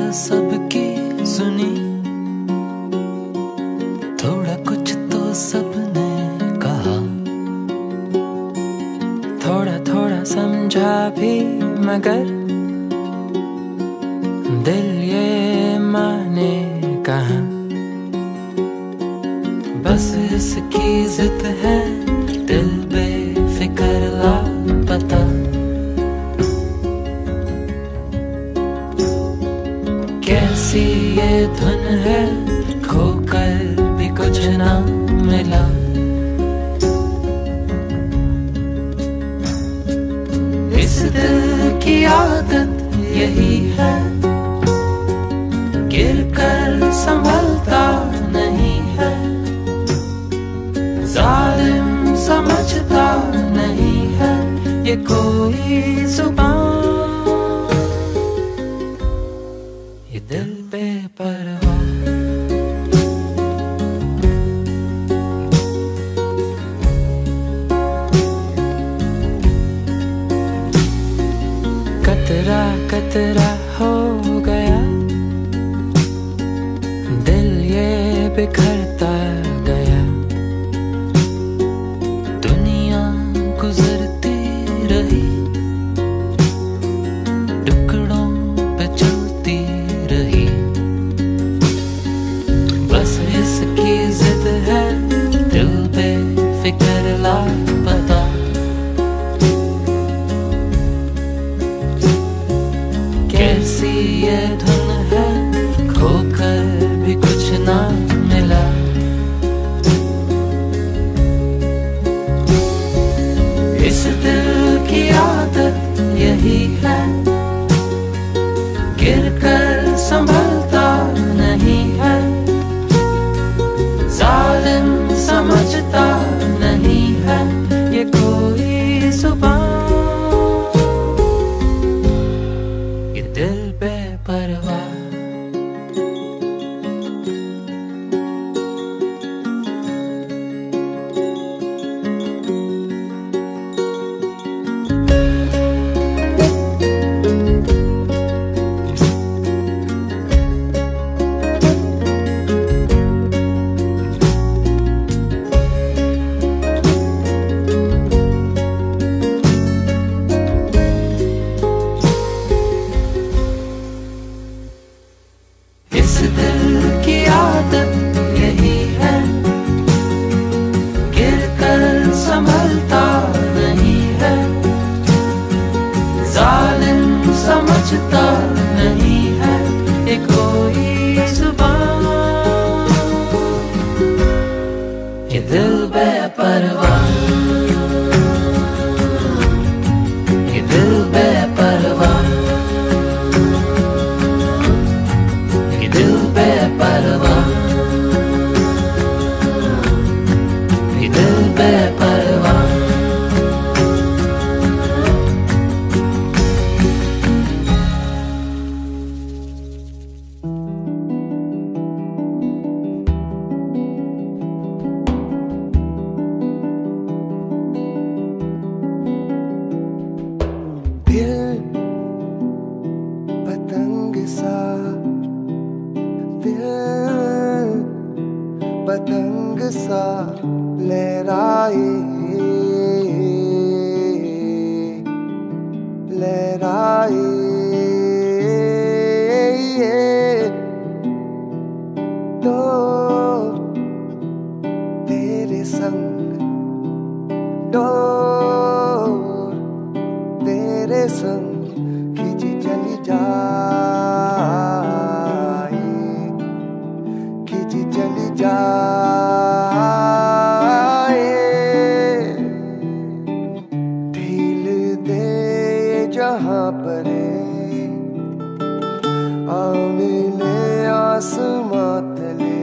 सबकी सुनी, थोड़ा कुछ तो सबने कहा, थोड़ा थोड़ा समझा भी, मगर दिल ये माने कहाँ। बस इसकी जिद है, दिल बेफिक्र लापता। कैसी ये धुन है, खोकर भी कुछ ना मिला। इस दिल की आदत यही है, गिर कर संभलता नहीं है, जालिम समझता नहीं है ये कोई जुबान। ये दिल बेपरवाह, कतरा कतरा हो गया दिल, ये बिखरता गया। दुनिया गुजरती रही, टुकड़ों पे चलती रही। बस इसकी जिद है, दिल बेफिक्र लापता। कैसी ये धुन है, खोकर भी कुछ ना मिला। इस दिल की आदत यही है, गिर कर संभलता नहीं है, जालिम समझता नहीं है ये कोई जुबान। ये दिल बेपरवाह, इस दिल की आदत यही है, गिर कर संभलता नहीं है, जालिम समझता नहीं है ये कोई जुबान। ये दिल बेपरवाह, ये दिल बेपरवाह, दिल बेपरवाह, ये दिल बेपरवाह। दिल पतंग सा, दिल पतंग सा लहराए लहराए। तो तेरे संग डोर, तेरे संग खिंची चली जाए, खिंची चली जाए। ढील दे जहाँ पर आ मिले आसमां तले,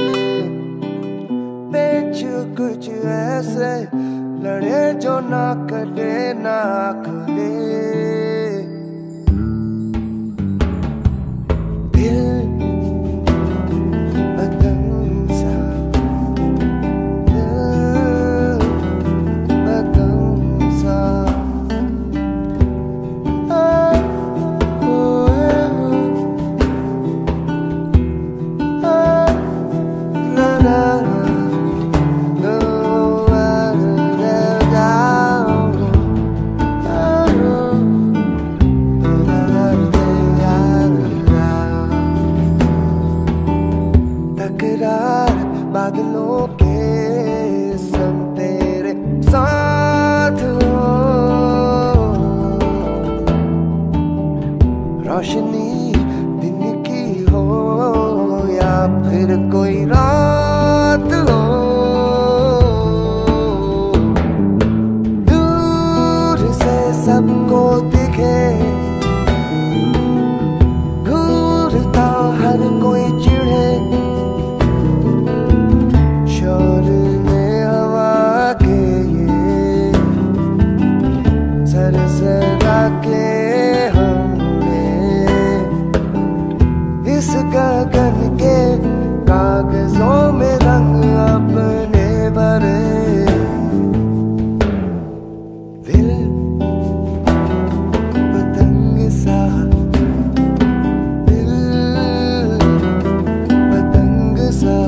पेच कुछ ऐसे लड़े जो ना कटे ना खुले। दिल पतंग सा, दिल पतंग सा। फिर कोई रात हो, दूर से सबको दिखे, घूरता हर कोई चिढ़े, शोर में हवा के ये सरसरा के इस गगन के कागजों में रंग अपने भरे। दिल पतंग सा, दिल पतंग सा,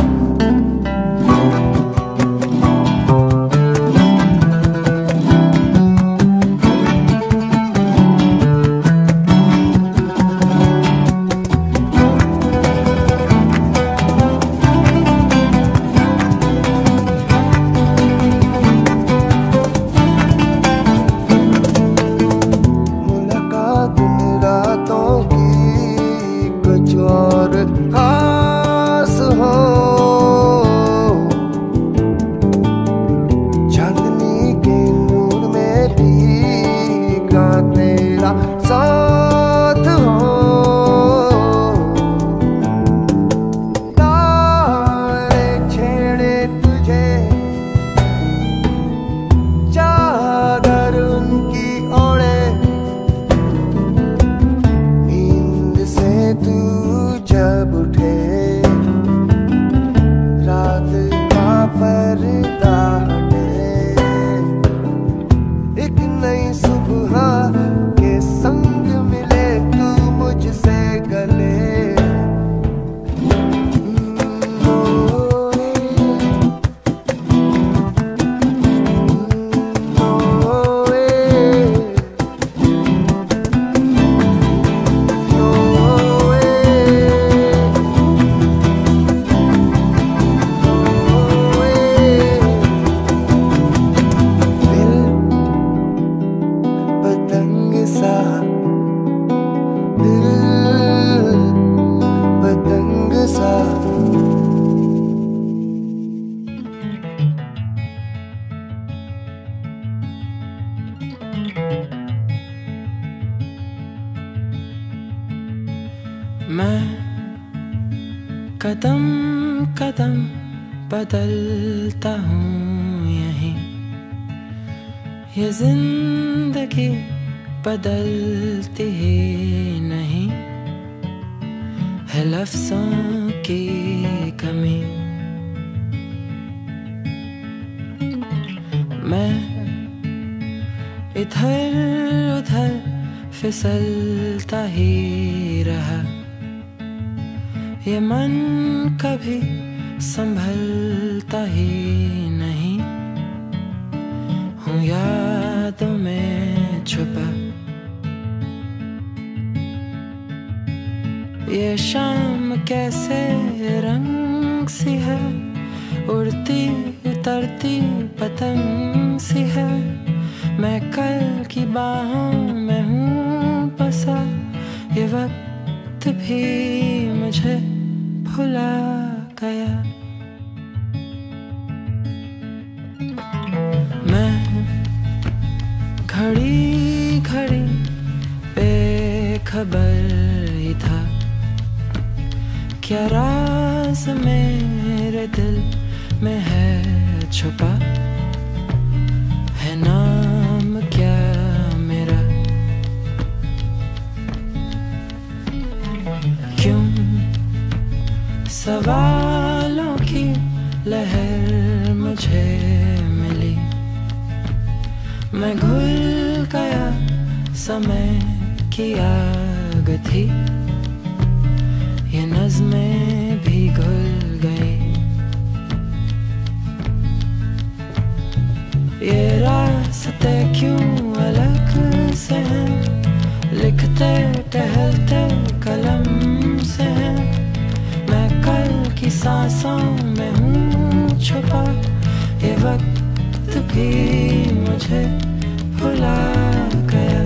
और खास हो, चांदनी के नूर में भीगा तेरा साथ हो, तारे छेड़े तुझे, चादर उनकी ओढ़े, नींद से तू जब उठे, रात का पर्दा हटे, एक नई सुबह के संग मिले तू मुझसे गले। मैं कदम कदम बदलता हूँ यहीं, ये जिंदगी बदलती ही नहीं, है लफ्ज़ों की कमी। मैं इधर उधर फिसलता ही रहा, ये मन कभी संभलता ही नहीं, हूँ यादों में छुपा। ये शाम कैसे रंग सी है, उड़ती उतरती पतंग सी है, मैं कल की बाहों में हूँ बसा, ये वक्त भी मुझे भुला गया। मैं घड़ी घड़ी बेखबर ही था, क्या राज मेरे दिल में है छुपा, है नाम क्या मेरा, क्यों सवालों की लहर मुझे मिली, मैं घुल गया समय की आग थी, ये नज़्में भी घुल गई, ये रास्ते क्यों अलग से हैं, लिखते टहलते कलम से हैं, मैं कल की सांसों में हूँ छुपा, ये वक्त भी मुझे भुला गया।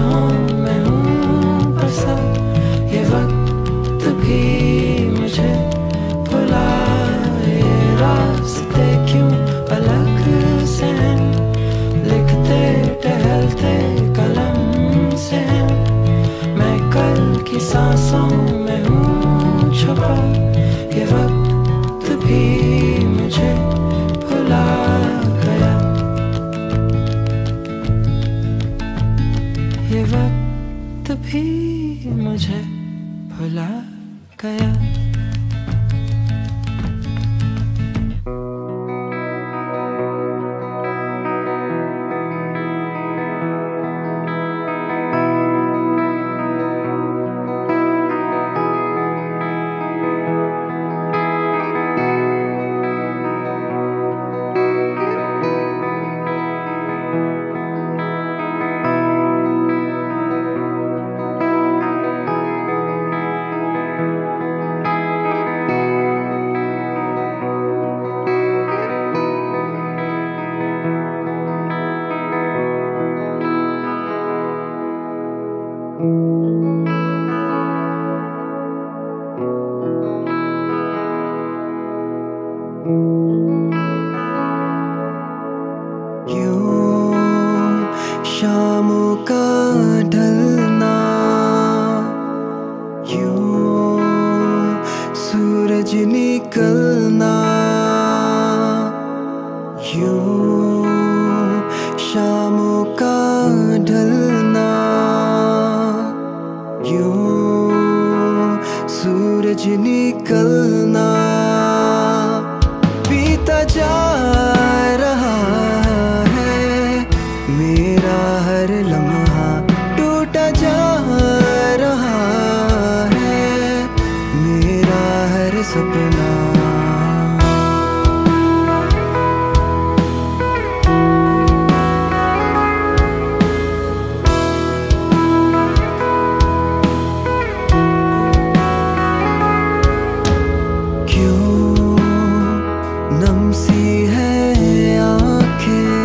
बाहों में हूँ बसा, ये वक्त भी मुझे भुलाए। रास्ते क्यों अलग से हैं, लिखते टहलते कलम से हैं। मैं कल की सांसों में हूँ छुपा, ये वक्त भी मुझे भुला गया। ये वक्त भी मुझे भुला गया। शामों का ढलना, यूं सूरज निकलना, यूं शामों का ढलना, यूं सूरज निकलना। बीता जा रहा मेरा हर लम्हा, टूटा जा रहा है मेरा हर सपना। क्यों नम सी है आँखें,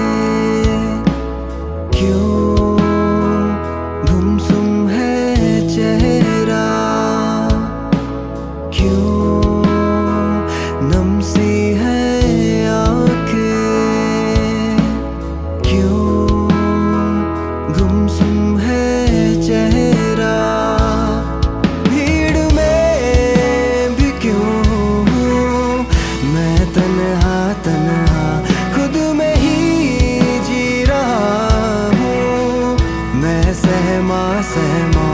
क्यों गुमसुम है चेहरा, क्यों नम सी है आँखें, क्यों गुमसुम है चेहरा। भीड़ में भी क्यों हूँ मैं तन्हा तन्हा, खुद में ही जी रहा हूँ मैं सहमा सहमा।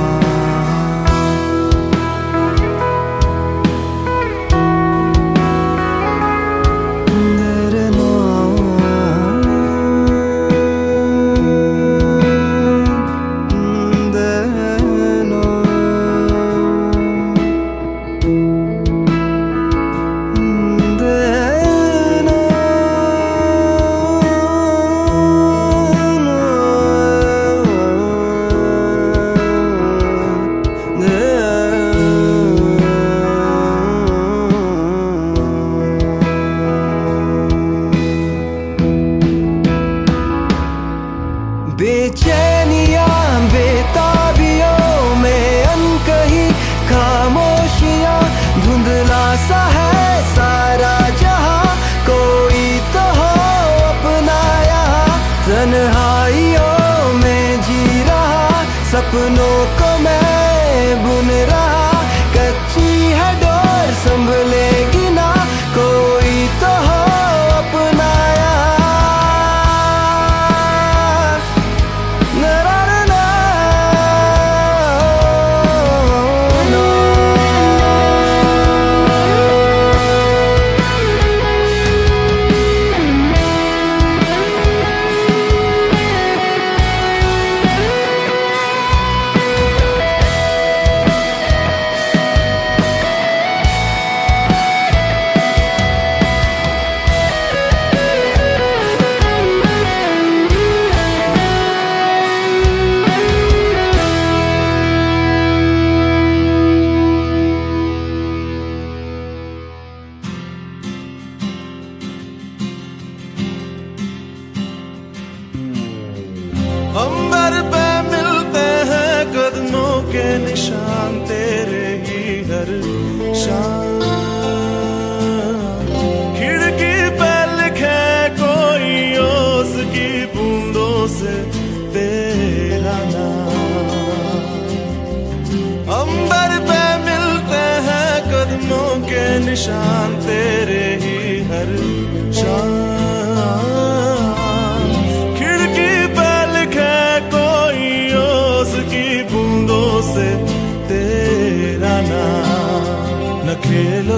बेचैनियां बेताबियों में अनकही खामोशियां, धुंधला सा है सारा जहां, कोई तो हो अपना यहाँ। तन्हाइयों में जी रहा, सपनों को मैं बुन रहा, कच्ची है डोर संभलेगी ना, कोई तो हो अपना यहाँ।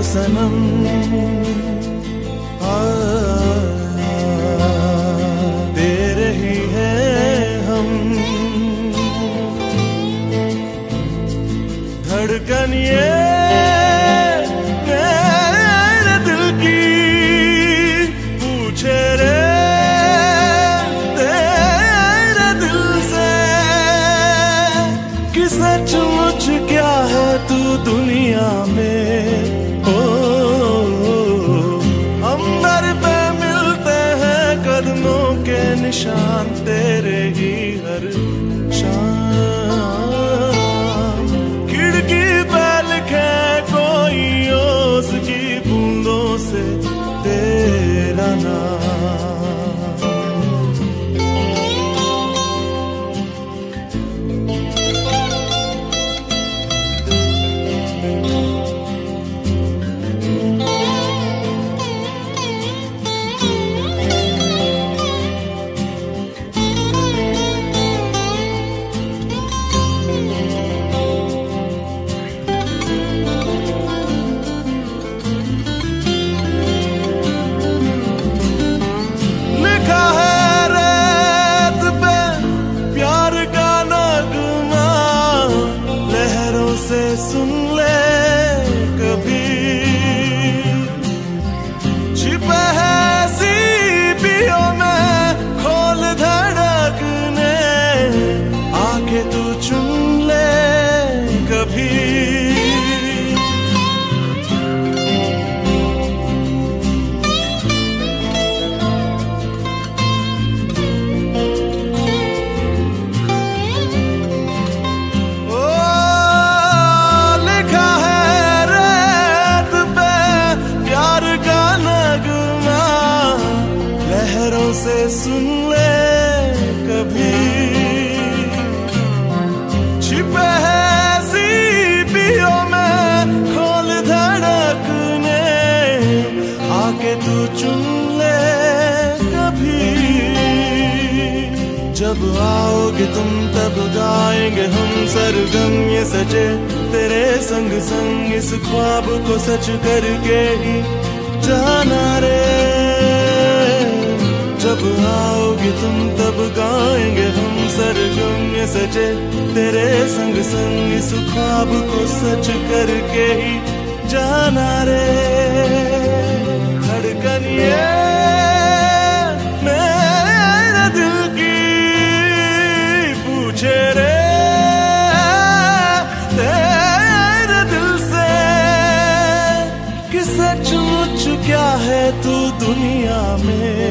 सनम दे रही है हम धड़कन ये मेरे दिल की पूछे रे तेरे दिल से कि सचमुच क्या है तू दुनिया में। अंबर पे मिलते हैं कदमों के निशान तेरे ही हर शाम। खिड़की पे लिखे कोई ओस की बूंदों से तेरा नाम। सुन ले कभी छिपे है सीपियों में खोल धड़कने आके तू चुन ले कभी। से सुन ले कभी छिपे है सीपियों में खोल धड़कने आके तू चुन ले कभी। जब आओगे तुम तब गाएंगे हम सरगम ये सजे तेरे संग संग इस ख्वाब को सच करके ही जाना रे। जब आओगे तुम तब गाएंगे हम सरगम ये सजे तेरे संग संग इस ख्वाब को सच करके ही जाना रे। धड़कन ये मेरे दिल की पूछे रे तेरे दिल से कि सचमुच क्या है तू दुनिया में।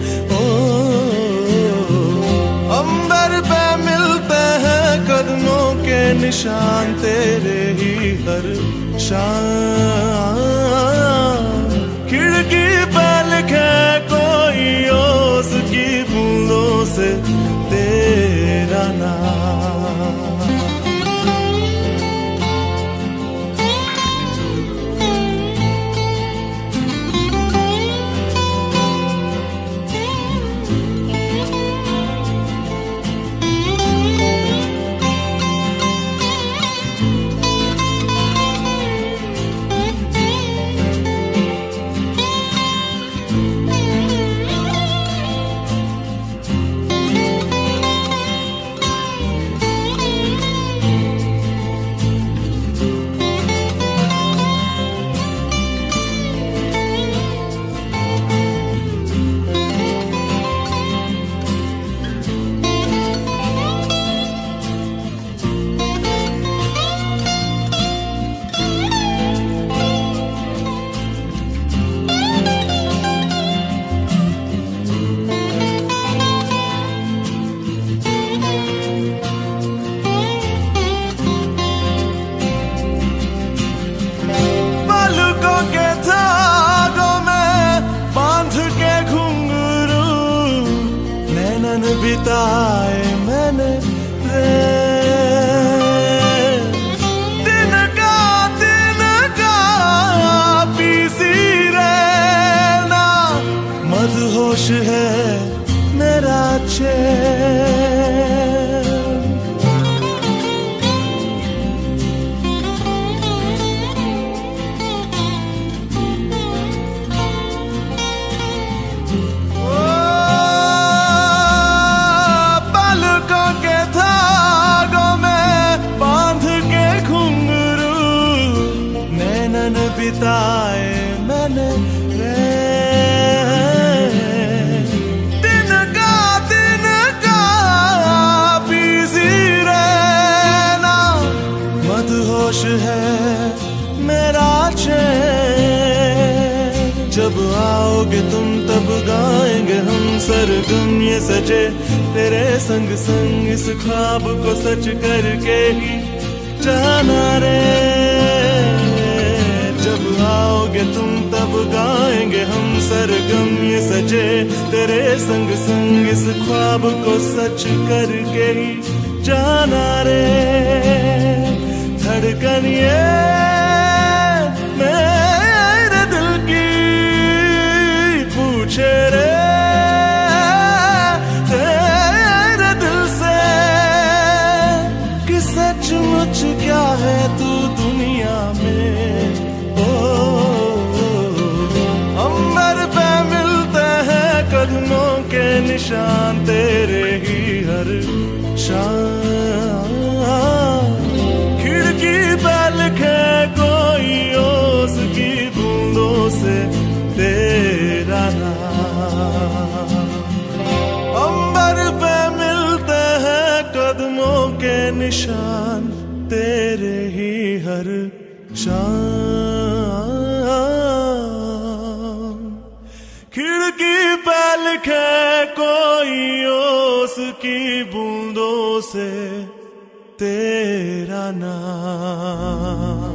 अंबर पे मिलते हैं कदमों के निशान तेरे ही हर शाम। खिड़की पे लिखे कोई ओस की बूंदों से तेरा नाम। बिताए मैंने दिन का पीसी रहना मदहोश है मेरा चैन। बिताए मैंने दिन का बिजी रहना, मदहोश है मेरा चैन। जब आओगे तुम तब गाएंगे हम सरगम ये सजे तेरे संग संग, इस ख्वाब को सच करके ही जाना रे। जब आओगे तुम तब गाएंगे हम सरगम ये सजे तेरे संग संग, इस ख्वाब को सच करके ही जाना रे। धड़कन ये मेरे दिल की पूछे रे तेरे दिल से कि सचमुच क्या है तू दुनिया में। अंबर पे मिलते हैं कदमों के निशान, तेरे ही हर शाम। खिड़की पे लिखे कोई ओस की बूंदों से तेरा नाम। अंबर पे मिलते हैं कदमों के निशान, तेरे ही हर शाम। खिड़की पे लिखे कोई ओस की बूंदों से तेरा नाम।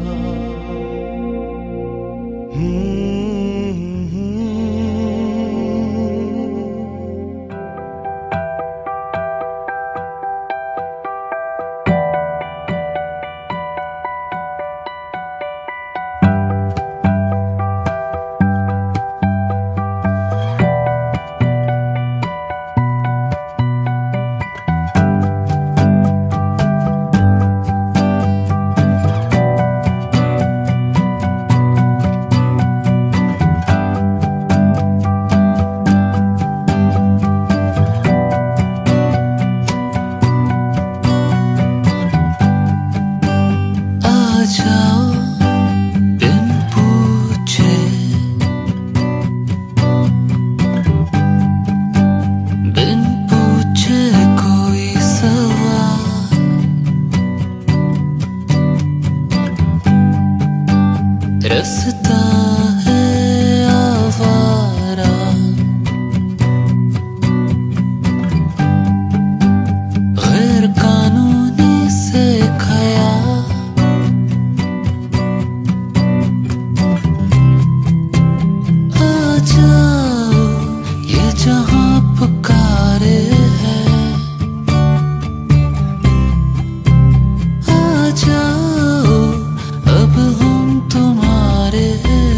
रस्ता है आवारा, गैर कानूनी से खाया। आ जाओ ये जहां पुकारे है, आ जाओ अब हम तुम्हारे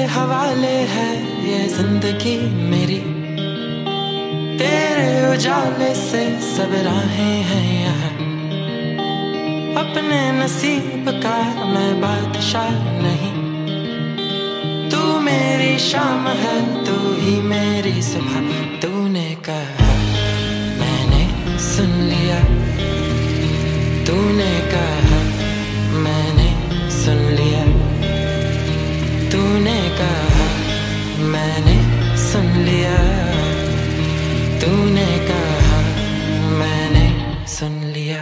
हवाले है ये जिंदगी मेरी, तेरे उजाले से सब राहें हैं यहाँ। अपने नसीब का मैं बादशाह नहीं, तू मेरी शाम है, तू ही मेरी सुबह। तूने कहा मैंने सुन लिया, तूने कहा मैंने सुन लिया, तूने कहा मैंने सुन लिया, तूने कहा मैंने सुन लिया।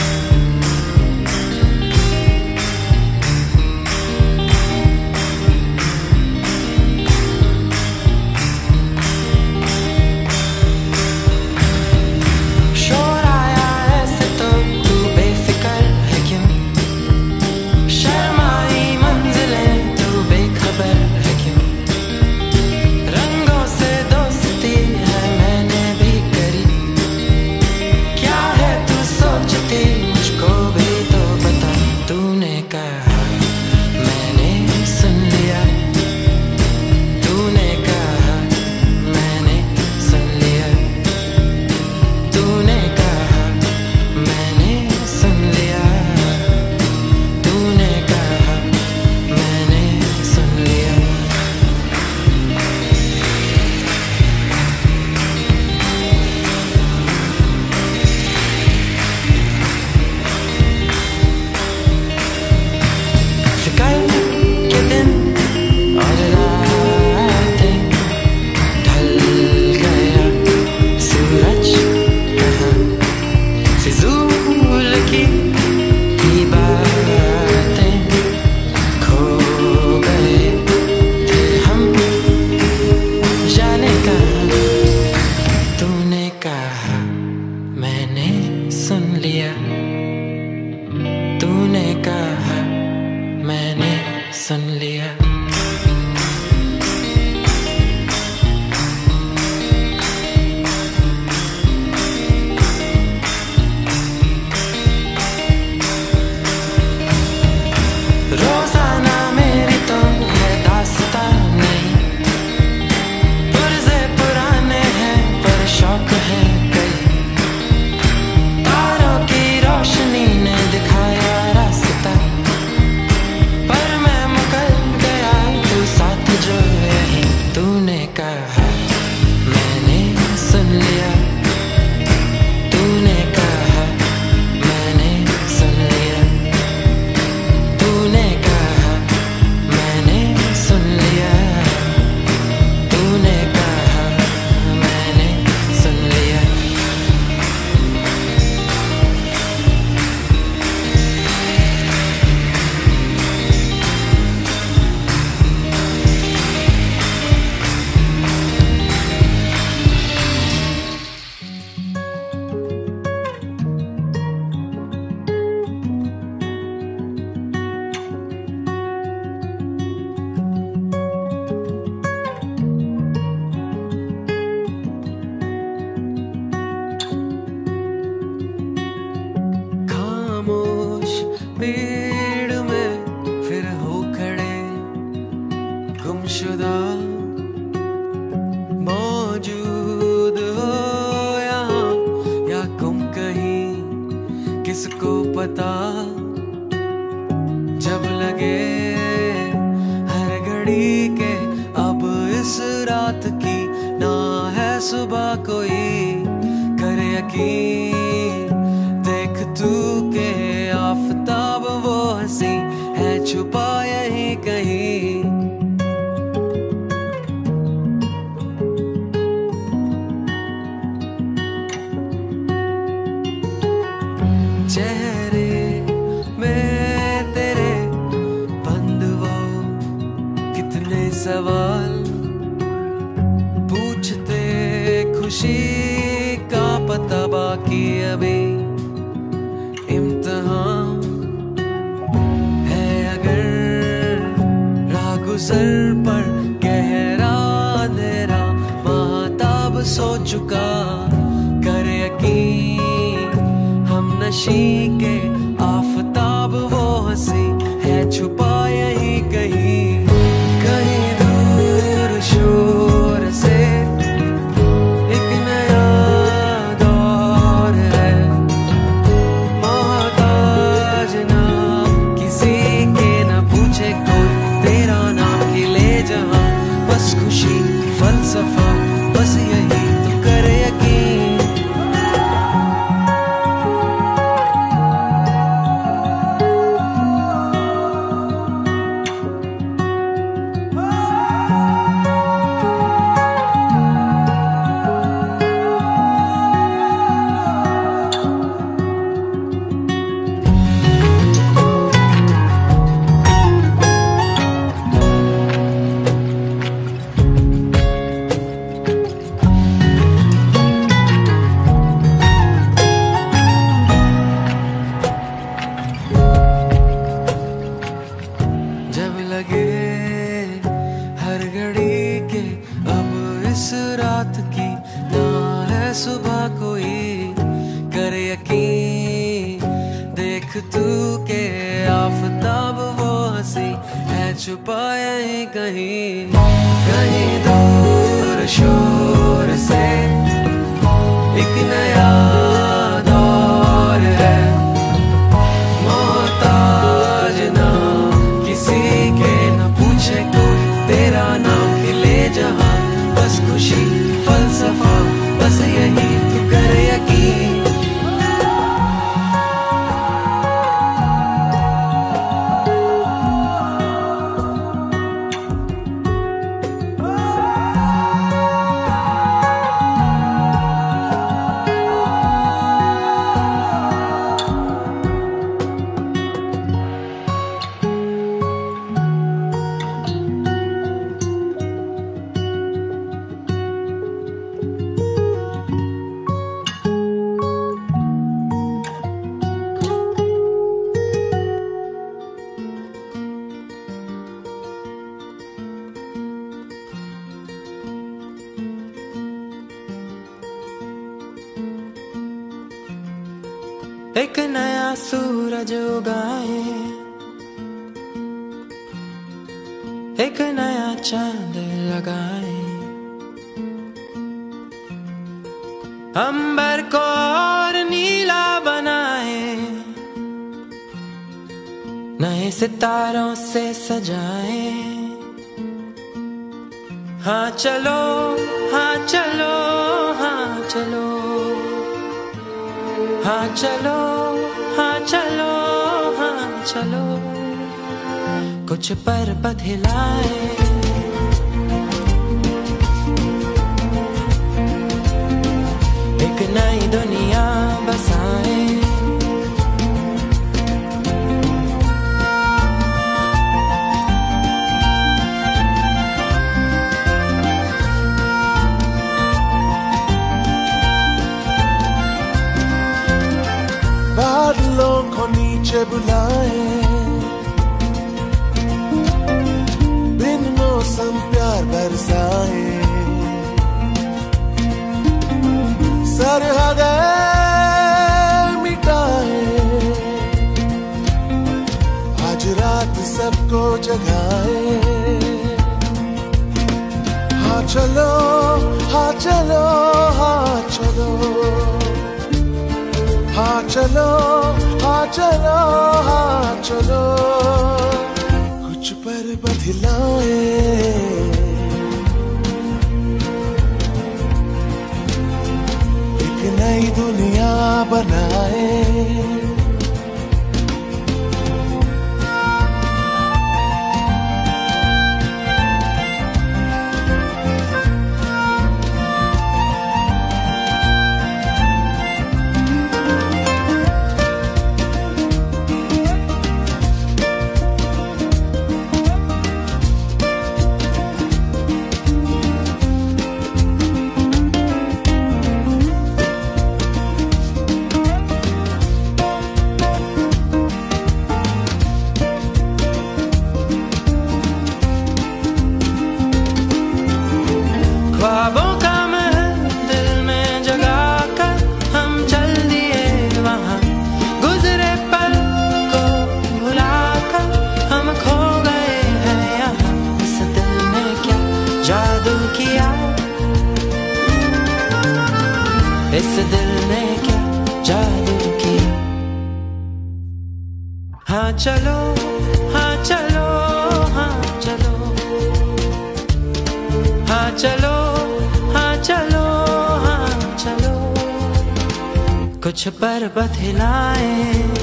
तूने कहा मैंने सुन लिया। रोजाना मेरी तो है दास्तां नहीं, पुरज़े पुराने हैं पर शौक है कई। तारों की रोशनी ने दिखाया रास्ता, पर मैं मुकर गया तू साथ जो यही। तूने कहा मैंने सुन लिया, तूने कहा मैंने सुन लिया, तूने कहा मैंने सुन लिया, तूने कहा मैंने सुन लिया। खामोश भीड़ में फिर हो खड़े गुमशुदा, मौजूद हो यहाँ या गुम कहीं किसको पता। जब लगे हर घड़ी के अब इस रात की ना है सुबह कोई, करे यकीन देख तू के आफताब वो हंसी है छुपा यहीं कहीं। चेहरे में तेरे बंद वो कितने सवाल पूछते, खुशी का पता बाकी अभी इम्तिहान है। अगर राह गुजर पर गहरा अंधेरा महताब सो चुका, कर यकीन हम नशी के आफताब वो हंसी है छुपा यहीं कहीं, कहीं दूर बस खुशी फलसफा बस यही तो करे यकीन। जब लगे हर घड़ी के अब इस रात की ना है सुबह कोई करे यकीन। देख तू के आफताब वो हंसी है छुपा यहीं कहीं कहीं दूर शोर से एक नया दौर है। मोहताज ना किसी के न पूछे कोई तेरा नाम खिले जहां बस खुशी फलसफा बस यही तू कर यकीन। एक नया सूरज उगाए, एक नया चांद लगाए, अंबर को और नीला बनाए, नए सितारों से सजाए। हाँ चलो, हाँ चलो, हाँ चलो, हाँ चलो, हाँ चलो, हाँ चलो, कुछ पर्वत हिलाए, एक नई दुनिया बसाए। बादलों को नीचे बुलाए, बिन मौसम प्यार बरसाए, सरहदें मिटाए, आज रात सबको जगाए। हाँ चलो, हाँ चलो, हाँ चलो, हाँ चलो, हाँ चलो, हाँ चलो, कुछ पर्वत हिलाए, एक नई दुनिया बनाए। ख्वाबों का महल दिल में जगाकर हम चल दिए वहाँ, गुजरे पल को भुलाकर हम खो गए हैं यहाँ। इस दिल ने क्या जादू किया, इस दिल ने क्या जादू किया। हाँ चलो, हाँ चलो, हाँ चलो, कुछ पर्वत हिलाए,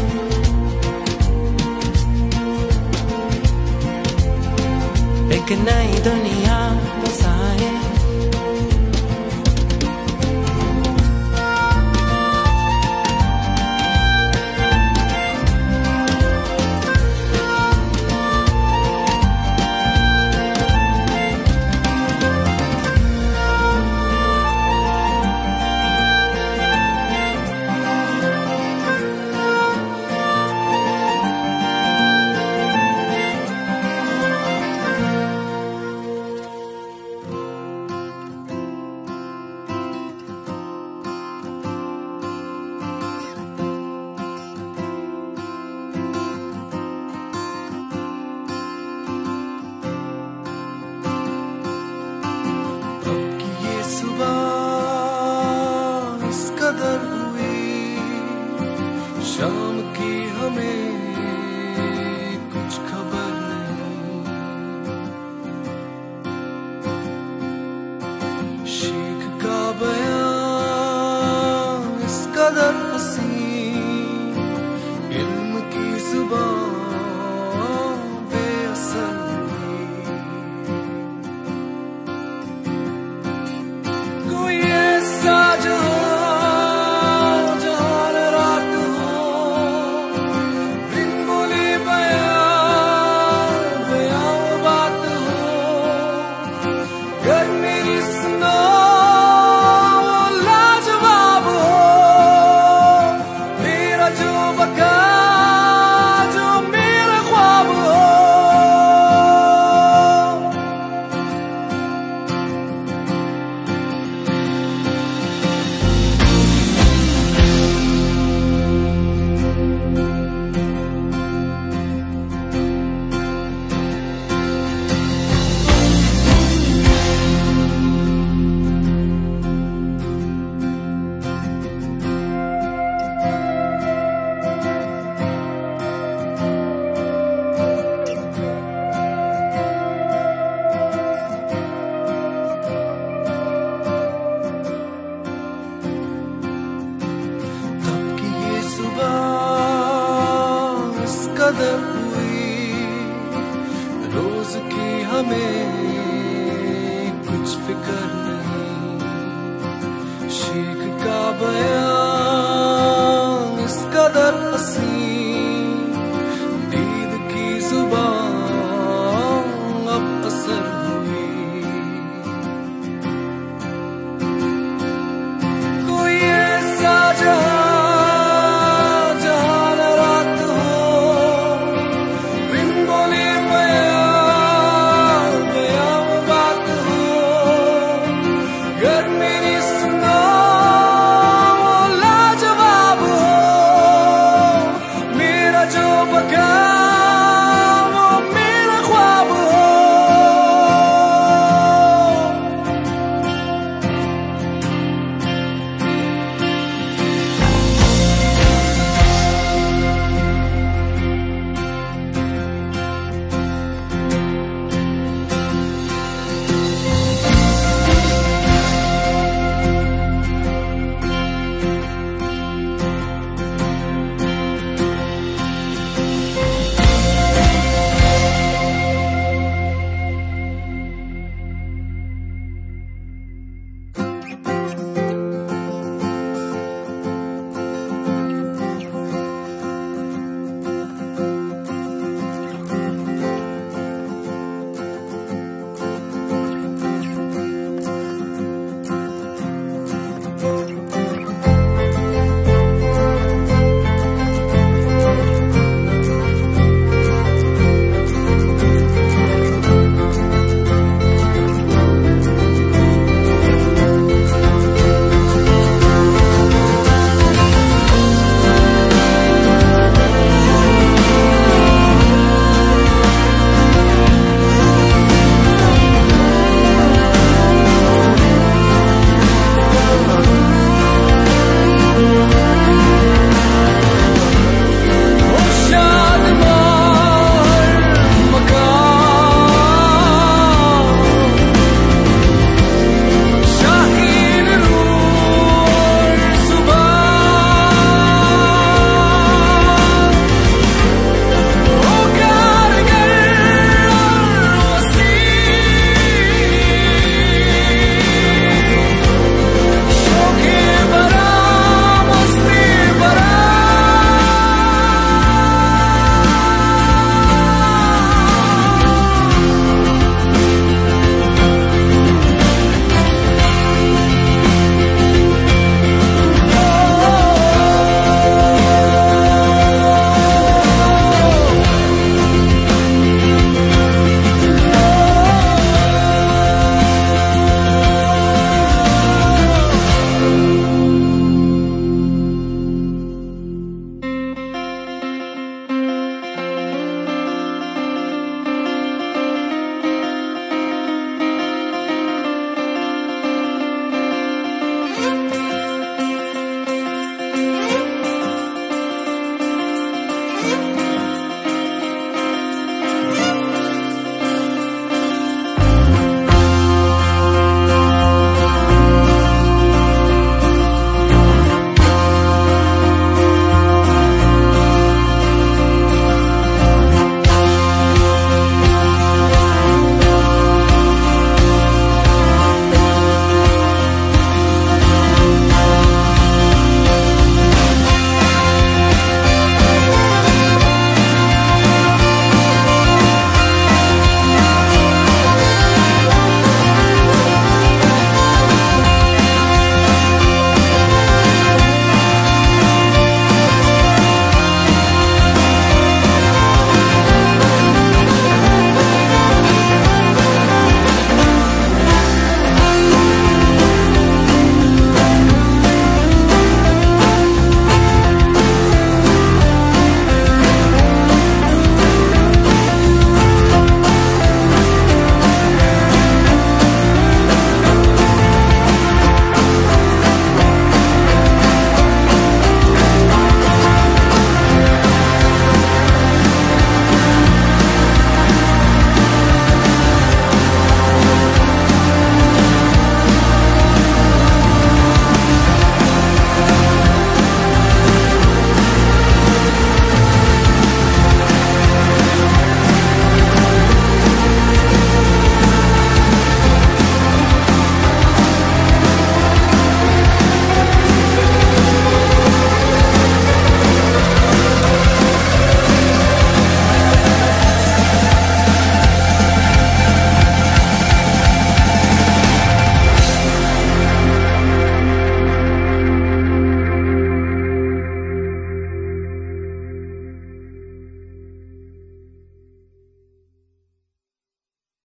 एक नई दुनिया बसाए। कदर हुई शाम की हमें कुछ खबर नहीं, शीख का बयां इस कदर हसीन, इल्म की जुबान बेअसर हुई। कोई ऐसा जो कदर हुई रोज की हमें कुछ फिक्र नहीं, शीख का बयां